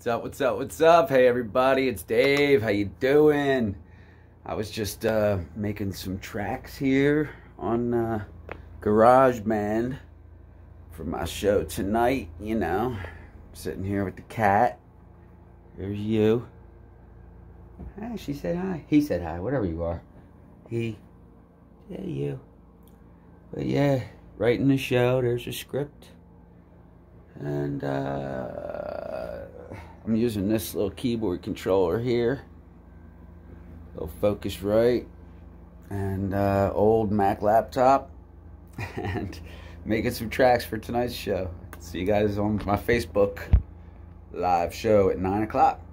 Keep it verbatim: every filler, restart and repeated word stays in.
What's up, what's up, what's up? Hey everybody, it's Dave. How you doing? I was just uh, making some tracks here on uh, GarageBand for my show tonight, you know. Sitting here with the cat. There's you. Hey, she said hi. He said hi, whatever you are. He. Yeah, you. But yeah, writing the show, there's a script. And uh, I'm using this little keyboard controller here. Little Focusrite. And uh, old Mac laptop. And making some tracks for tonight's show. See you guys on my Facebook live show at nine o'clock.